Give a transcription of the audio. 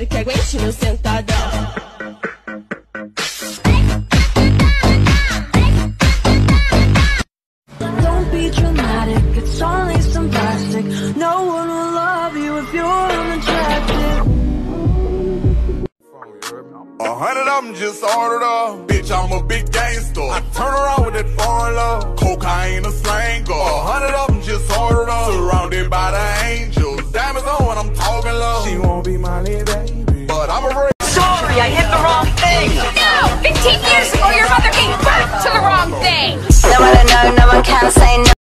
quero que aguente meu sentadão. Don't be dramatic, it's only some plastic. No one will love you if you're unattractive. 100 of them just ordered up. Bitch, I'm a big gangster. I turn around with that foreign love. Cocaine, a slanger. 100 of them just ordered up. Surrounded by the angels. Diamonds on when I'm talking love. She won't be my little baby, but I'm a Sorry, I hit the wrong thing. No! 15 years ago, your mother gave birth to the wrong thing! No one to know, no one can say no.